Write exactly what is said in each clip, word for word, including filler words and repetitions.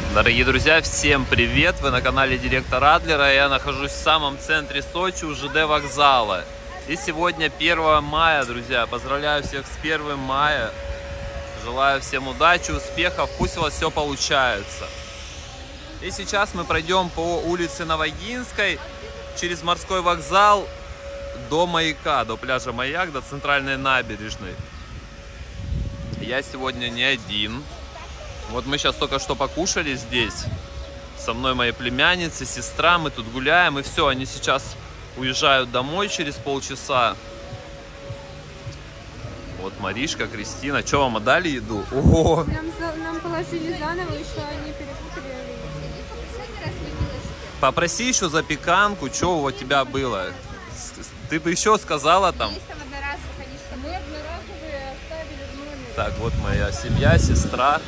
Дорогие друзья, всем привет! Вы на канале Директора Адлера. Я нахожусь в самом центре Сочи, у ЖД вокзала. И сегодня первое мая, друзья. Поздравляю всех с первым мая. Желаю всем удачи, успехов. Пусть у вас все получается. И сейчас мы пройдем по улице Новогинской, через морской вокзал до маяка, до пляжа Маяк, до центральной набережной. Я сегодня не один. Вот мы сейчас только что покушали здесь. Со мной мои племянницы, сестра. Мы тут гуляем. И все, они сейчас уезжают домой через полчаса. Вот Маришка, Кристина. Что вам отдали еду? Ого! Нам, нам положили заново, еще они перепутали. Попроси еще запеканку. Что у тебя было? Ты бы еще сказала там. Мы одноразовые оставили в номере. Так, вот моя семья, сестра.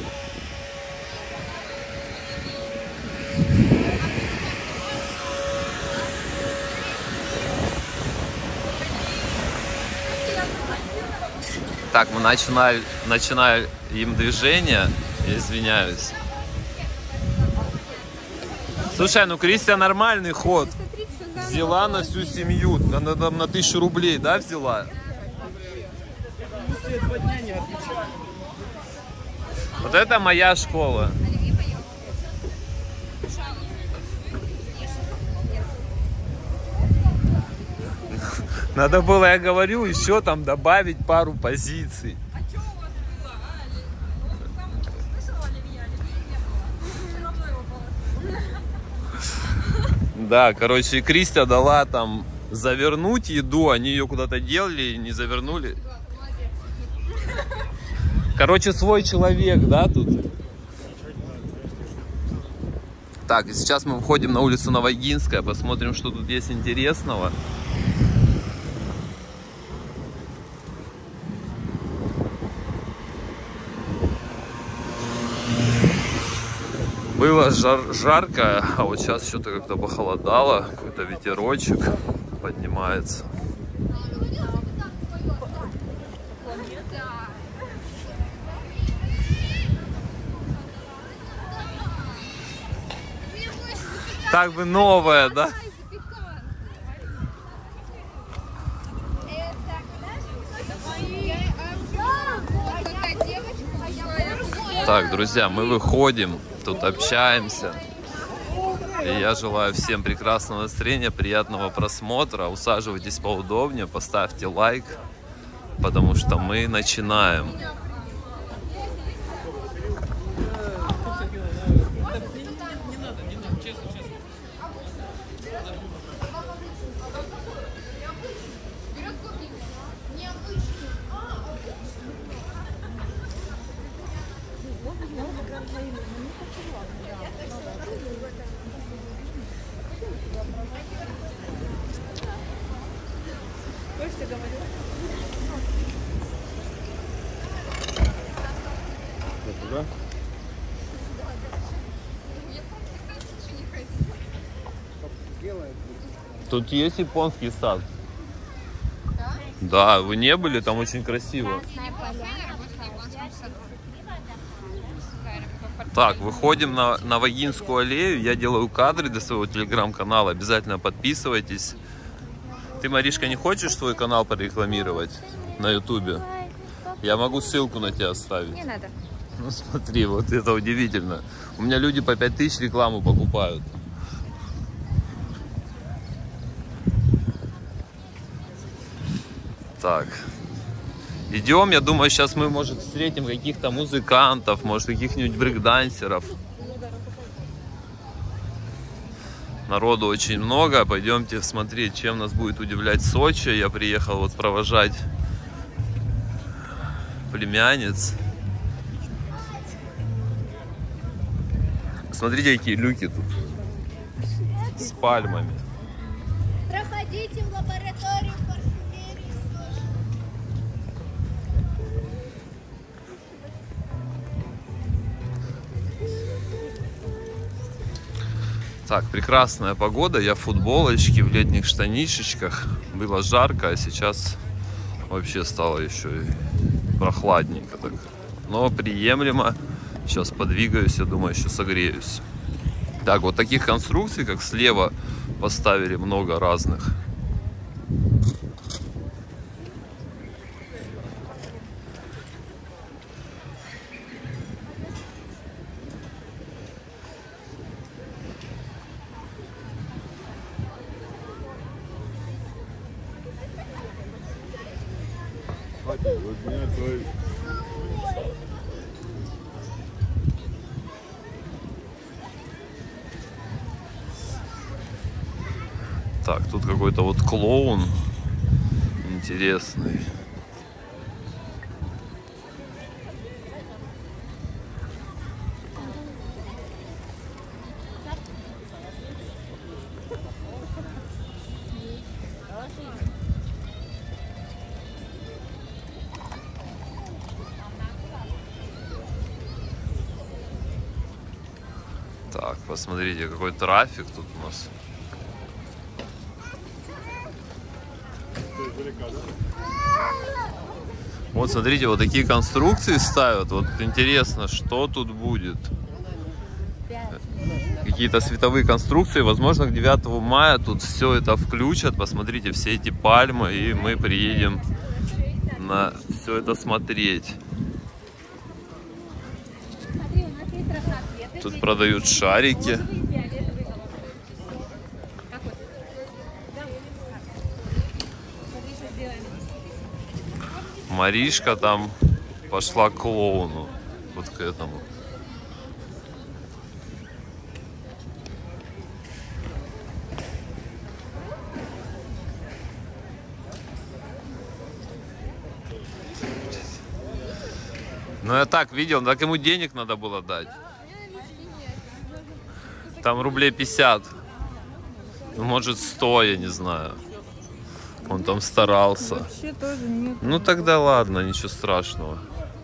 Так, мы начинали, начинаем движение. Я извиняюсь. Слушай, ну Кристия нормальный ход. Взяла на всю семью. Она там на тысячу рублей, да, взяла? Вот это моя школа. Надо было, я говорю, еще там добавить пару позиций. А что у вас было, Али? Ну, там слышала Оливья, Оливья Да, короче, Кристия дала там завернуть еду, они ее куда-то делали и не завернули. Короче, свой человек, да, тут? Так, и сейчас мы выходим на улицу Новогинская, посмотрим, что тут есть интересного. Было жар, жарко, а вот сейчас что-то как-то похолодало, какой-то ветерочек поднимается. Так бы новое, да? Так, друзья, мы выходим, тут общаемся. И я желаю всем прекрасного настроения, приятного просмотра. Усаживайтесь поудобнее, поставьте лайк, потому что мы начинаем. Тут есть японский сад. Да? Да, вы не были? Там очень красиво. Так, выходим на Новогинскую аллею. Я делаю кадры для своего телеграм-канала. Обязательно подписывайтесь. Ты, Маришка, не хочешь свой канал порекламировать на ютубе? Я могу ссылку на тебя оставить. Не надо. Ну смотри, вот это удивительно. У меня люди по пять тысяч рекламу покупают. Так, идем, я думаю, сейчас мы, может, встретим каких-то музыкантов, может, каких-нибудь брейкдансеров. Народу очень много, пойдемте смотреть, чем нас будет удивлять Сочи. Я приехал вот провожать племянниц. Смотрите, какие люки тут с пальмами. Проходите в лабораторию. Так, прекрасная погода. Я в футболочке, в летних штанишечках. Было жарко, а сейчас вообще стало еще и прохладненько так. Но приемлемо. Сейчас подвигаюсь, я думаю, еще согреюсь. Так, вот таких конструкций, как слева, поставили много разных. Так, тут какой-то вот клоун интересный. Так, посмотрите, какой трафик тут у нас. Вот смотрите, вот такие конструкции ставят. Вот интересно, что тут будет. Какие-то световые конструкции. Возможно, к девятому мая тут все это включат. Посмотрите, все эти пальмы, и мы приедем на все это смотреть. Тут продают шарики. Маришка там пошла к клоуну, вот к этому. Ну я так видел, так ему денег надо было дать. Там рублей пятьдесят. Ну, может, сто, я не знаю. Он там старался. Вообще тоже нет. Ну тогда ладно, ничего страшного.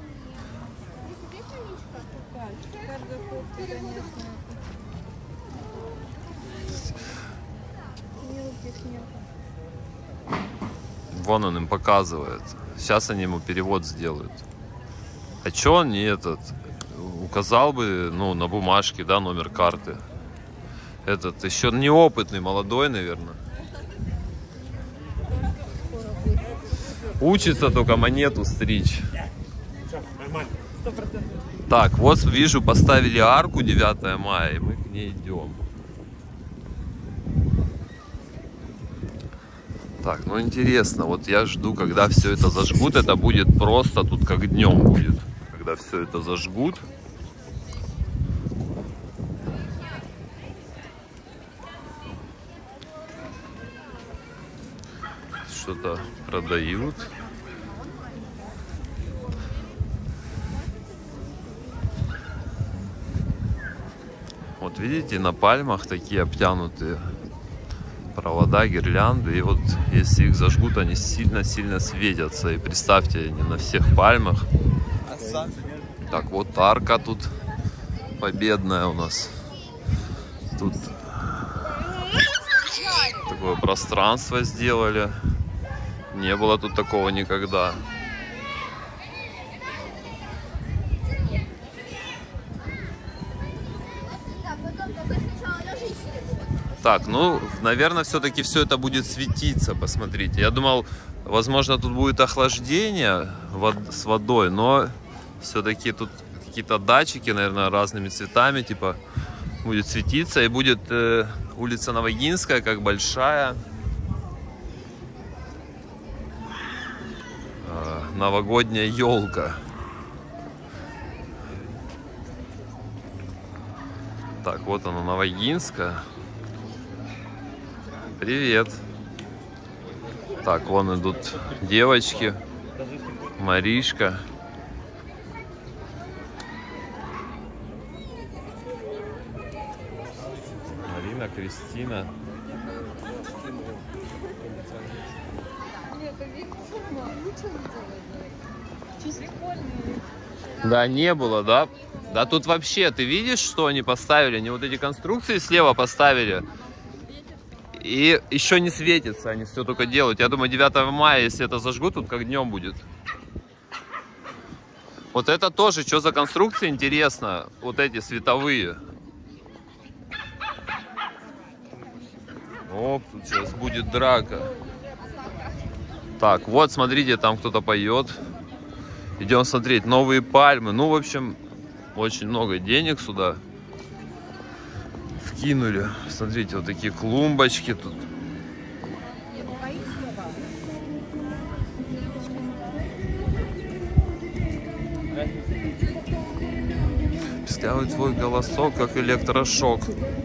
Вон он им показывает. Сейчас они ему перевод сделают. А чё он не этот? Указал бы, ну, на бумажке, да, номер карты. Этот еще неопытный, молодой, наверное. Учится только монету стричь. Так, вот вижу, поставили арку девятое мая, и мы к ней идем. Так, ну интересно, вот я жду, когда все это зажгут. Это будет просто тут как днем будет, когда все это зажгут. Что-то продают. Вот видите, на пальмах такие обтянутые провода, гирлянды. И вот если их зажгут, они сильно-сильно светятся. И представьте, они на всех пальмах. Так, вот арка тут победная у нас. Тут такое пространство сделали. Не было тут такого никогда. Так, ну, наверное, все-таки все это будет светиться, посмотрите. Я думал, возможно, тут будет охлаждение с водой, но все-таки тут какие-то датчики, наверное, разными цветами, типа, будет светиться. И будет э, улица Новогинская, как большая. Э, новогодняя елка. Так, вот она, Новогинская. Привет. Так, вон идут девочки. Маришка. Марина, Кристина. Да, не было, да? Да тут вообще, ты видишь, что они поставили? Они вот эти конструкции слева поставили. И еще не светится, они все только делают. Я думаю, девятого мая, если это зажгут, тут как днем будет. Вот это тоже, что за конструкция, интересно. Вот эти световые. Оп, тут сейчас будет драка. Так, вот, смотрите, там кто-то поет. Идем смотреть новые пальмы. Ну, в общем, очень много денег сюда вкинули. Смотрите, вот такие клумбочки тут. Сделай твой голосок, как электрошок.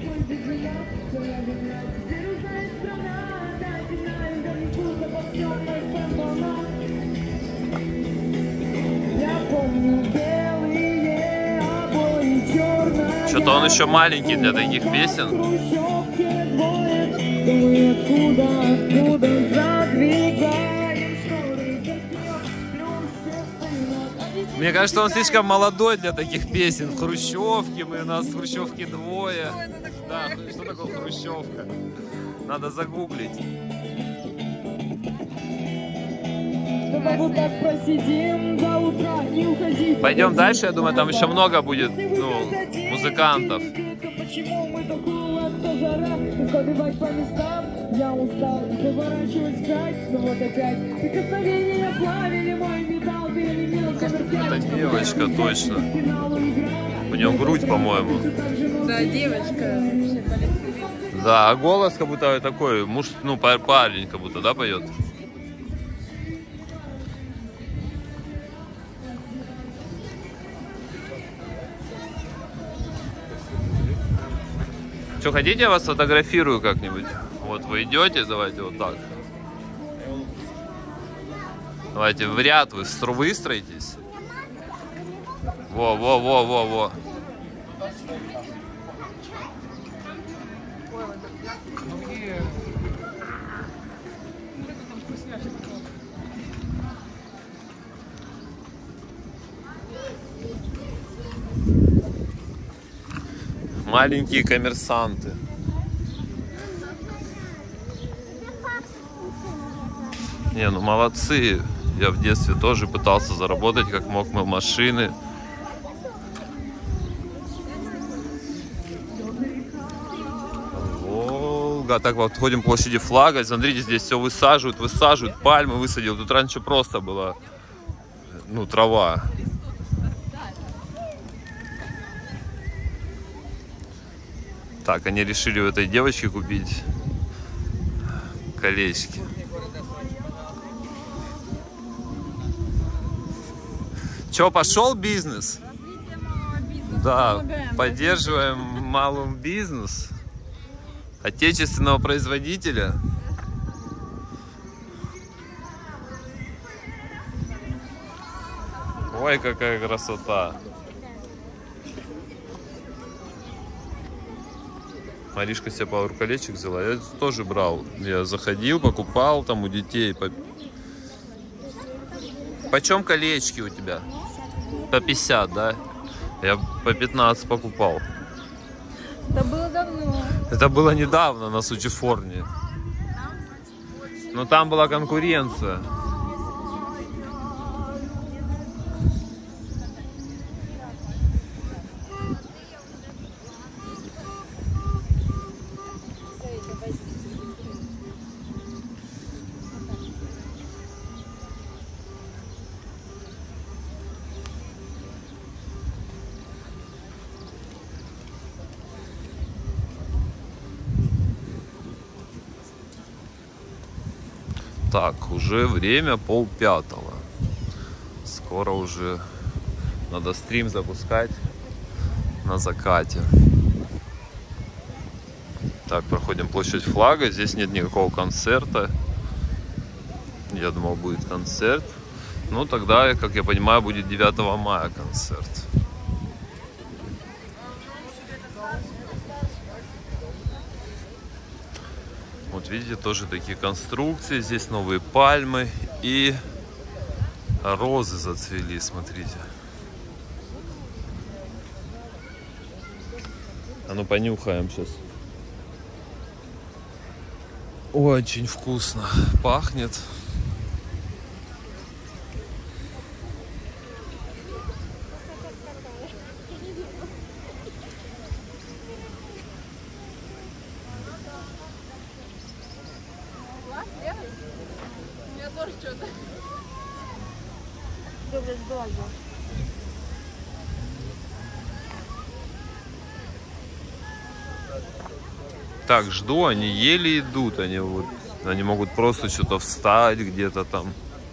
Что-то он еще маленький для таких песен. Мне кажется, он слишком молодой для таких песен. В Хрущевке, мы у нас в Хрущевке двое. Да, что такое Хрущевка? Надо загуглить. Пойдем дальше, я думаю, там еще много будет, ну, музыкантов. Это девочка, точно. У нее грудь, по-моему. Да, девочка. Да, а голос как будто такой, муж, ну, парень как будто, да, поет? Что, хотите, я вас сфотографирую как-нибудь? Вот вы идете, давайте вот так. Давайте в ряд вы выстроитесь. Во, во, во, во, во. Маленькие коммерсанты. Не, ну молодцы. Я в детстве тоже пытался заработать, как мог, мыл машины. Волга. Так вот ходим по площади Флага. Смотрите, здесь все высаживают, высаживают. Пальмы высадил. Тут раньше просто была, ну, трава. Так, они решили у этой девочки купить колечки. Че, пошел бизнес? Да, поддерживаем малый бизнес отечественного производителя. Ой, какая красота! Маришка себе пару колечек взяла. Я тоже брал. Я заходил, покупал там у детей. По... Почем колечки у тебя? По пятьдесят, да? Я по пятнадцать покупал. Это было давно. Это было недавно на Сучефорне. Но там была конкуренция. Так, уже время полпятого. Скоро уже надо стрим запускать на закате. Так, проходим площадь Флага. Здесь нет никакого концерта. Я думал, будет концерт. Ну, тогда, как я понимаю, будет девятого мая концерт. Вот видите, тоже такие конструкции. Здесь новые пальмы и розы зацвели, смотрите. А ну понюхаем сейчас. Очень вкусно пахнет. Так, жду, они еле идут, они вот, они могут просто что-то встать где-то там.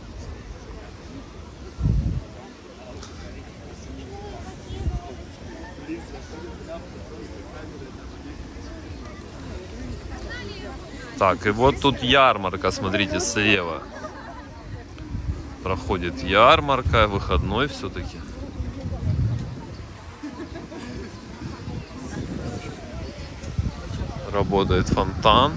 Так, и вот тут ярмарка, смотрите, слева. Проходит ярмарка, выходной все-таки. Работает фонтан.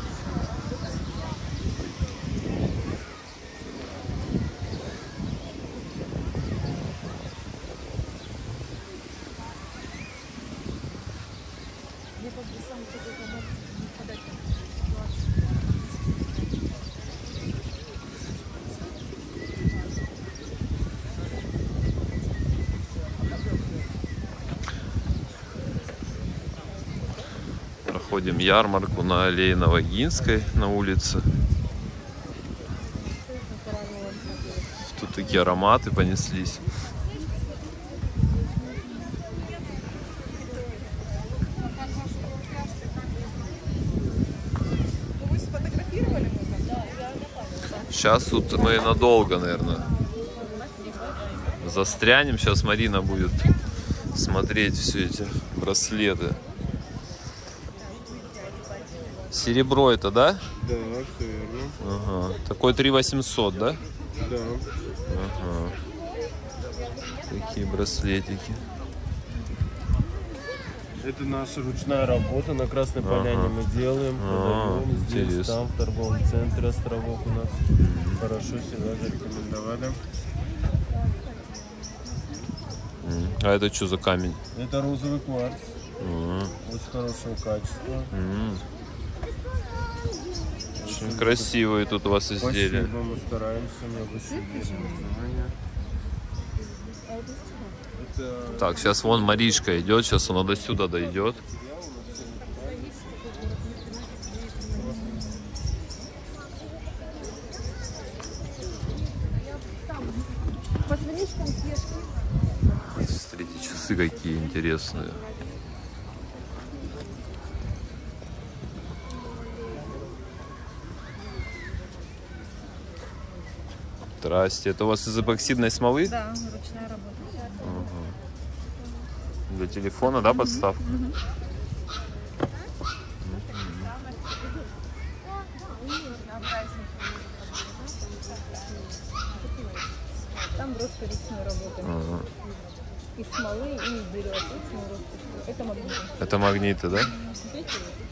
Проходим ярмарку на аллее Новогинской на улице. Тут такие ароматы понеслись. Вы сфотографировали? Сейчас тут мы надолго, наверное, застрянем. Сейчас Марина будет смотреть все эти браслеты. Серебро это, да? Да, все верно. Ага. Такой три восемьсот, да? Да. Ага. Такие браслетики. Это наша ручная работа на Красной Ага. Поляне мы делаем, А, продаем здесь, интересно. там, в торговом центре Островок у нас. Хорошо себя зарекомендовали. М. А это что за камень? Это розовый кварц, М. очень хорошего качества. М. Очень красивые тут у вас изделия. Спасибо, мы стараемся, мы обычно держим внимание. Это Так, сейчас вон Маришка идет, сейчас она до сюда дойдет. Смотрите, часы какие интересные. Здрасте, это у вас из эпоксидной смолы? Да, ручная работа. Для телефона, да, подставка? Там брошка ручной работы. Ага. Из смолы и из дерева. Ручной росписи. Это магниты. Это магниты, да? Видите?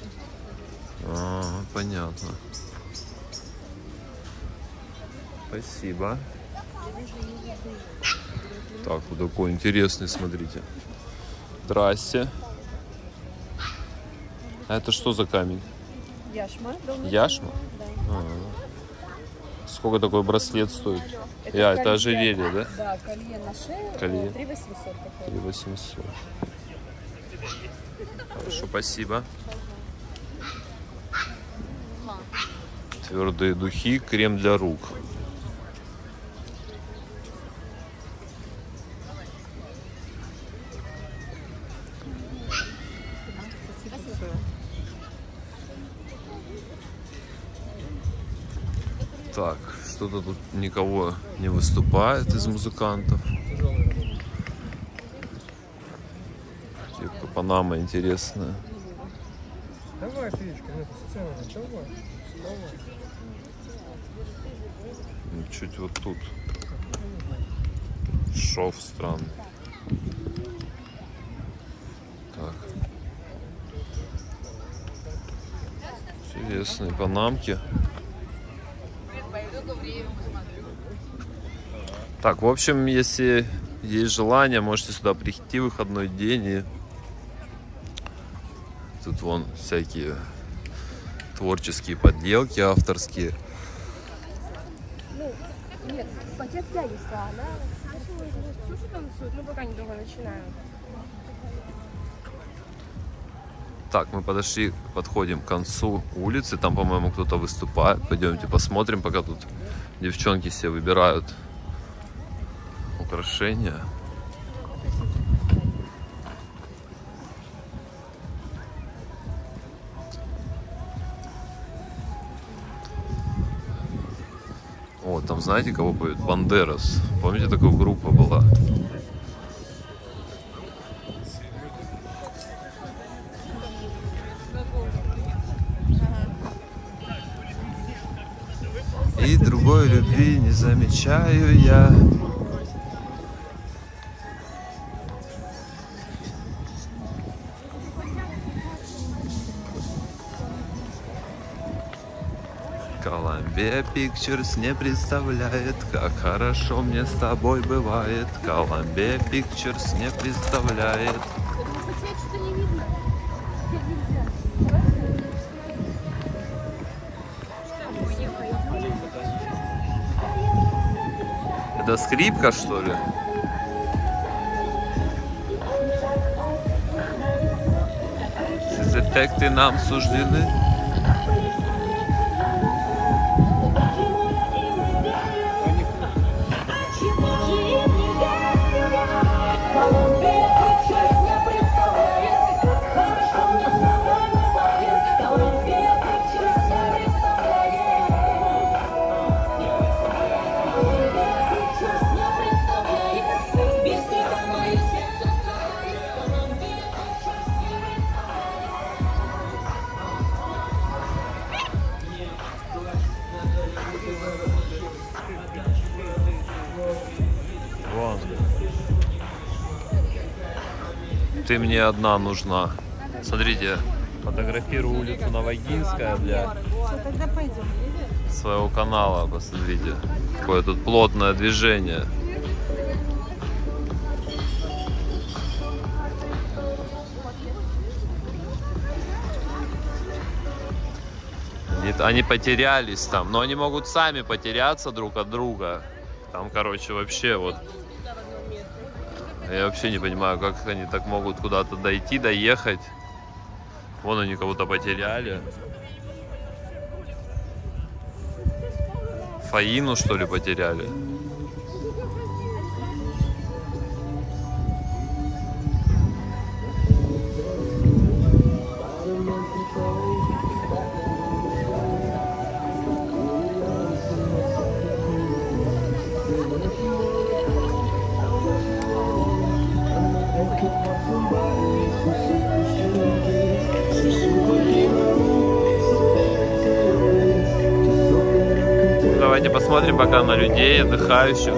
А, понятно. Спасибо. Так, вот такой интересный, смотрите. Здрасте. А это что за камень? Яшма. Яшма? Да. А. Сколько такой браслет стоит? Это Я, это колье. ожерелье, да? Да, колье на шею. Колье. три восемьсот. три восемьсот. Хорошо, спасибо. Твердые духи, крем для рук. Так, что-то тут никого не выступает из музыкантов. Типа Панама интересная. Давай, Феечка, это сцена, давай. Давай. Ну, чуть вот тут. Шов странный. Так. Интересные панамки. Так, в общем, если есть желание, можете сюда прийти в выходной день. И тут вон всякие творческие подделки авторские. Ну, нет, пакет пианиста, она слушала, слушает, танцует, ну пока недолго начинаю. Так, мы подошли, подходим к концу улицы. Там, по-моему, кто-то выступает. Пойдемте посмотрим, пока тут девчонки все выбирают, у украшения. О, там знаете, кого поет? Бандерас. Помните, такая группа была? И другой любви не замечаю я. Columbia Pictures не представляет, как хорошо мне с тобой бывает. Columbia Pictures не представляет. Что-то не видно. Это скрипка, что ли? Эффекты нам суждены. Вон. Ты мне одна нужна. Смотрите, фотографирую улицу Новогинская для своего канала. Посмотрите, какое тут плотное движение. Они, они потерялись там, но они могут сами потеряться друг от друга. Там, короче, вообще вот... Я вообще не понимаю, как они так могут куда-то дойти, доехать. Вон они кого-то потеряли. Фаину, что ли, потеряли? Давайте посмотрим пока на людей, отдыхающих.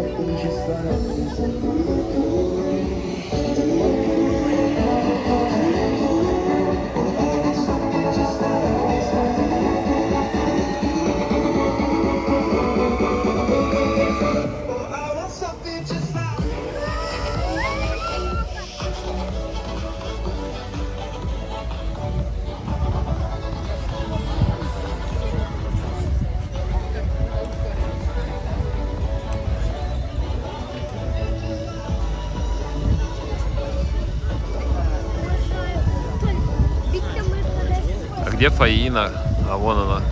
Где Фаина? А вон она.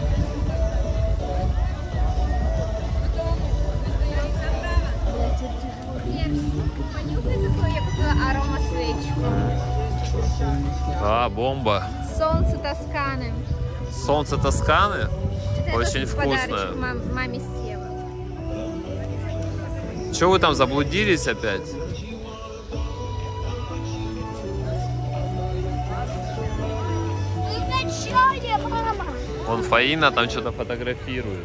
Понюхай такую, я купила аромасвечку. А, бомба. Солнце Тосканы. Солнце Тосканы? Это Очень вкусное. подарочек мам- маме Сева. Че вы там заблудились опять? Вон Фаина там что-то фотографирует.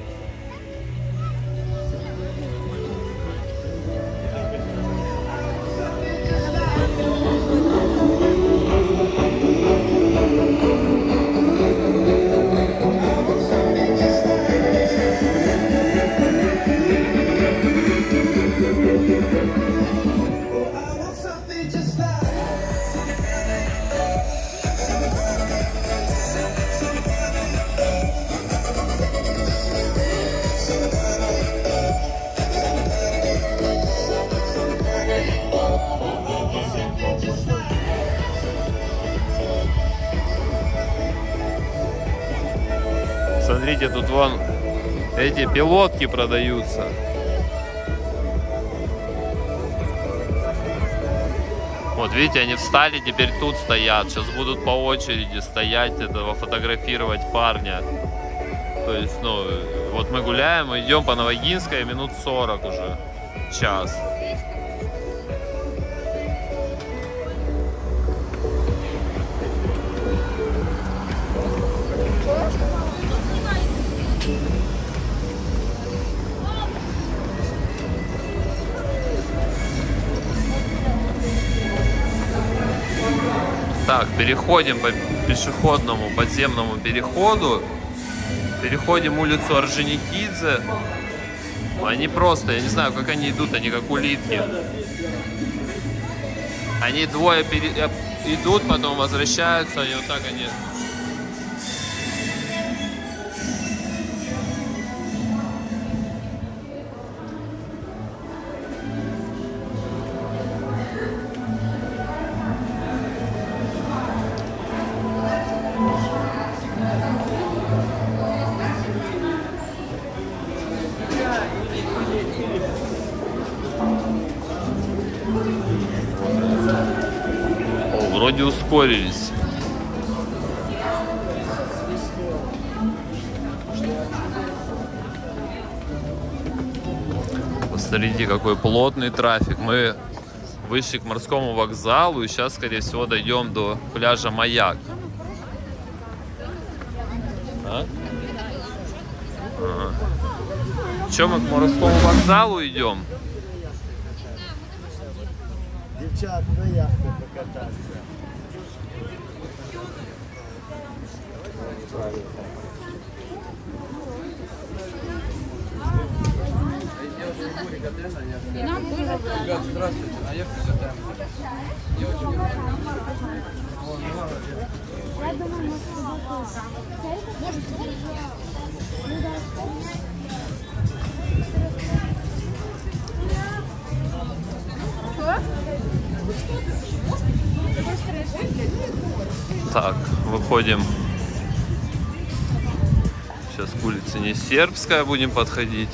Смотрите, тут вон эти пилотки продаются. Вот видите, они встали, теперь тут стоят. Сейчас будут по очереди стоять, этого фотографировать парня. То есть, ну, вот мы гуляем, мы идем по Новогинской минут сорок уже. Час. Так, переходим по пешеходному подземному переходу. Переходим улицу Орджоникидзе. Они просто, я не знаю, как они идут, они как улитки. Они двое пере... идут, потом возвращаются, и вот так они... Вроде ускорились. Посмотрите, какой плотный трафик. Мы вышли к морскому вокзалу и сейчас, скорее всего, дойдем до пляжа Маяк. А? Ага. Че, мы к морскому вокзалу идем? Девчат, на яхте покататься. Ребят, здравствуйте, на яхте катаемся. Так, выходим. Сейчас к улице Несербская будем подходить.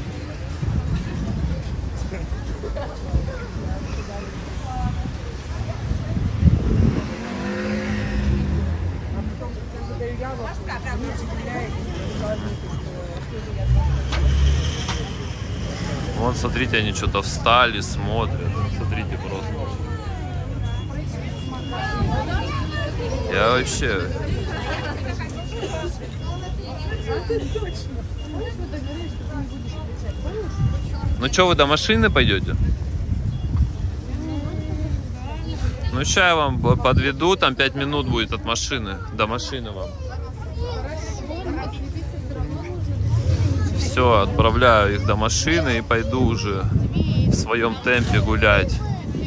Вон, смотрите, они что-то встали, смотрят. Смотрите просто. Я вообще... Ну что, вы до машины пойдете? Ну сейчас я вам подведу, там пять минут будет от машины, до машины вам. Все, отправляю их до машины и пойду уже в своем темпе гулять.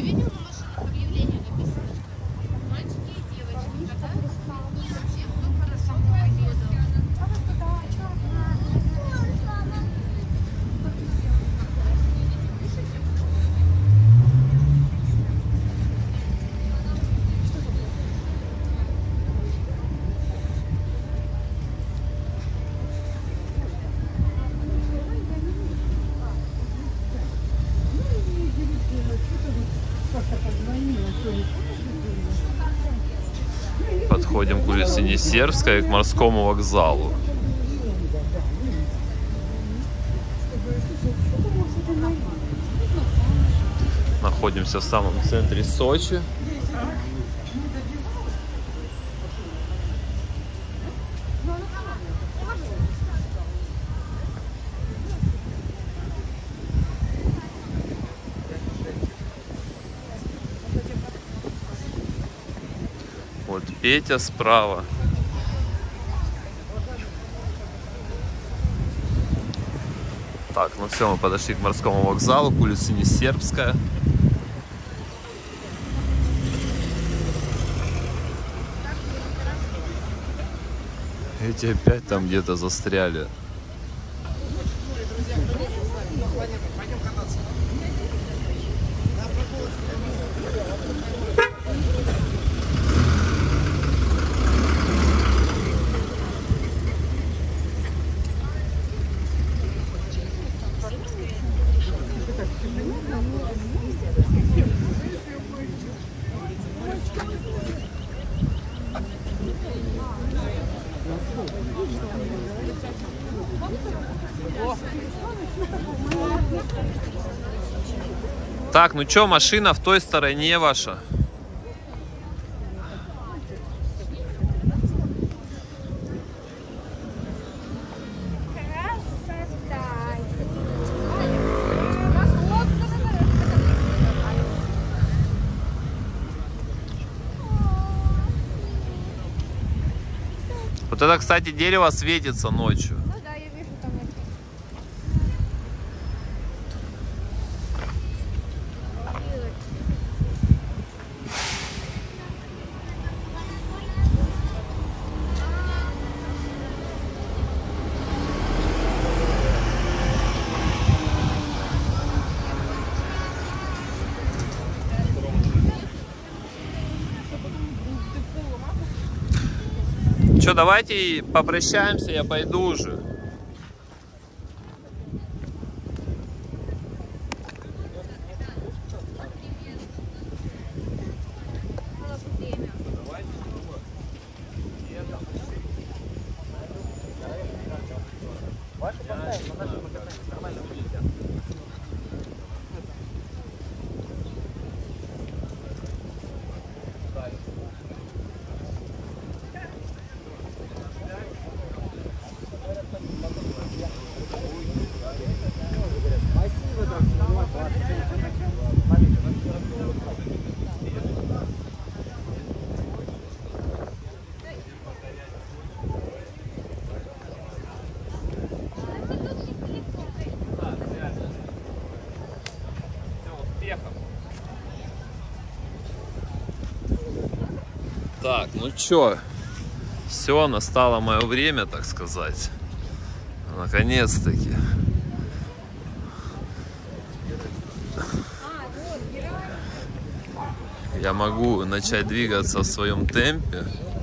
Подходим к улице Несербская, к морскому вокзалу. Находимся в самом центре Сочи. Вот Петя справа. Так, ну все, мы подошли к морскому вокзалу, к улице Несербская. Эти опять там где-то застряли. Так, ну чё, машина в той стороне ваша. Вот это, кстати, дерево светится ночью. Ну да, я вижу там это. Что, давайте попрощаемся, я пойду уже. Так, ну чё, все, настало мое время, так сказать. Наконец-таки. Я могу начать двигаться в своем темпе.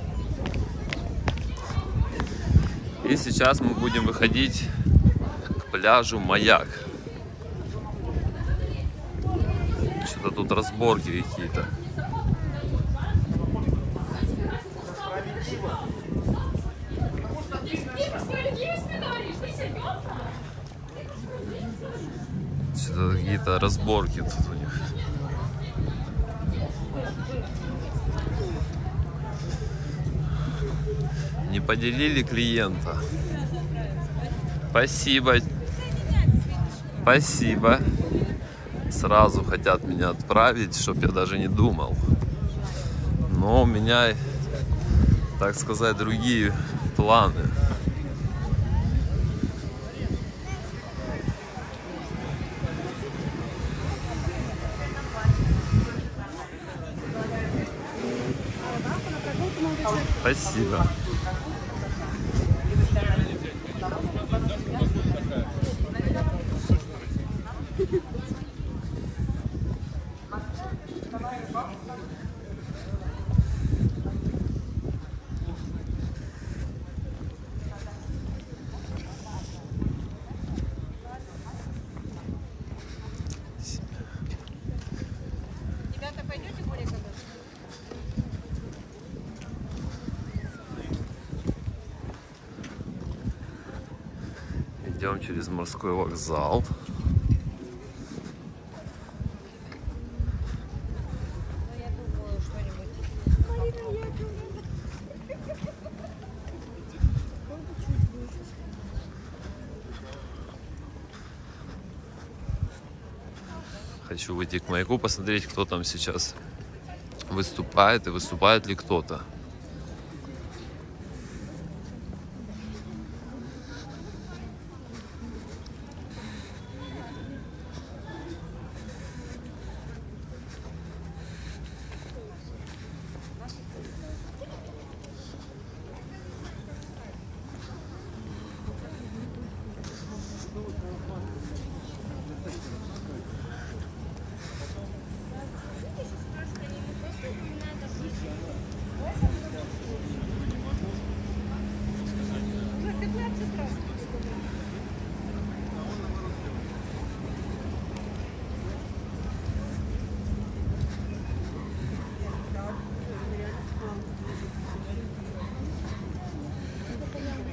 И сейчас мы будем выходить к пляжу Маяк. Что-то тут разборки какие-то. Что-то какие-то разборки тут у них. Не поделили клиента. Спасибо. Спасибо. Сразу хотят меня отправить, чтоб я даже не думал. Но у меня, так сказать, другие планы. Спасибо. Ребята, пойдете более кататься? Идем через морской вокзал. Я думаю, что-нибудь. Хочу выйти к Маяку, посмотреть, кто там сейчас выступает и выступает ли кто-то.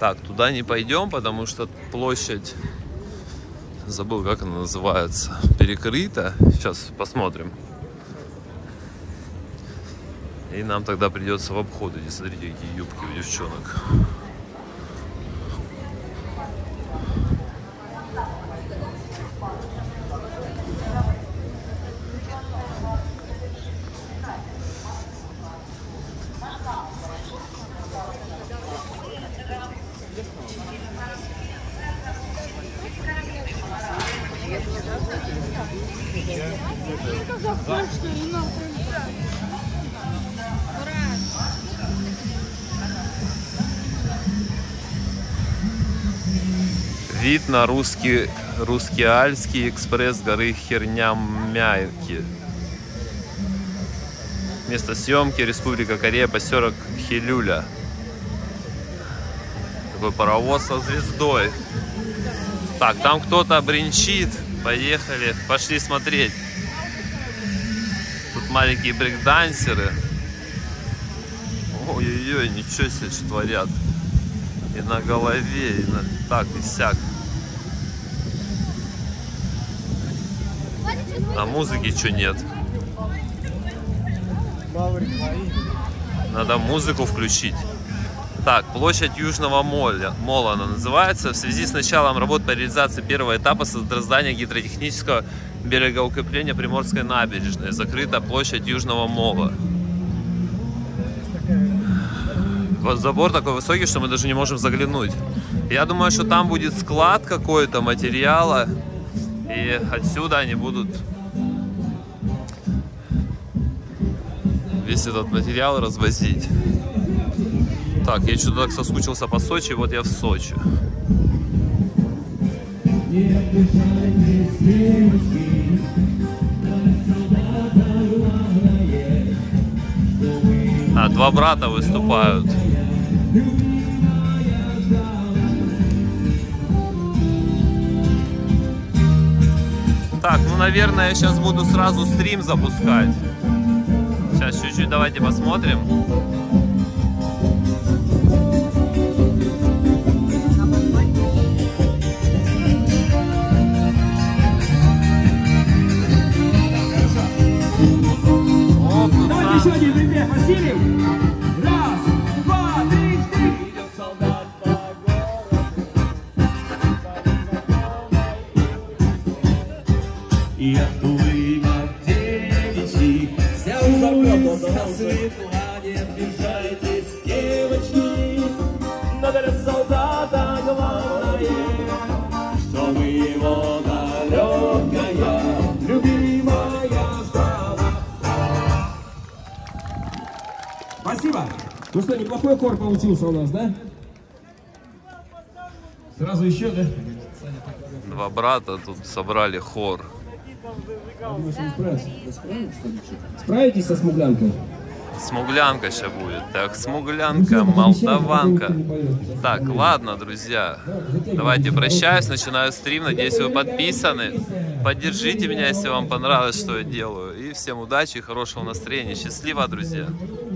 Так, туда не пойдем, потому что площадь, забыл, как она называется, перекрыта. Сейчас посмотрим. И нам тогда придется в обход идти. Смотрите, какие юбки у девчонок. Вид на русский, русский-альский экспресс горы Хернямяки. Место съемки Республика Корея, поселок Хилюля. Такой паровоз со звездой. Так, там кто-то бренчит. Поехали, пошли смотреть. Тут маленькие брейкдансеры. Ой-ой-ой, ничего себе, что творят. И на голове, и на... так, и сяк. А музыки что нет? Надо музыку включить. Так, площадь Южного моля, мола она называется. В связи с началом работ по реализации первого этапа создания гидротехнического берегоукрепления Приморской набережной закрыта площадь Южного мола. Вот забор такой высокий, что мы даже не можем заглянуть. Я думаю, что там будет склад какой-то материала. И отсюда они будут весь этот материал развозить. Так, я что-то так соскучился по Сочи, вот я в Сочи. А, два брата выступают. Так, ну, наверное, я сейчас буду сразу стрим запускать. Сейчас чуть-чуть давайте посмотрим. Давайте еще один припев, Василий. Раз, два, три, четыре. Идет солдат по городу. И оттуда девичьи. Вся улица светла, не обижайтесь, девочки. Но для солдата главное, чтобы его далекая, любимая ждала. Спасибо. Ну что, неплохой хор получился у нас, да? Сразу еще, да? Два брата тут собрали хор. Справитесь со смуглянкой? Смуглянка сейчас будет. Так, смуглянка, молдаванка. Так, ладно, друзья. Давайте прощаюсь, начинаю стрим. Надеюсь, вы подписаны. Поддержите меня, если вам понравилось, что я делаю. И всем удачи и хорошего настроения. Счастливо, друзья.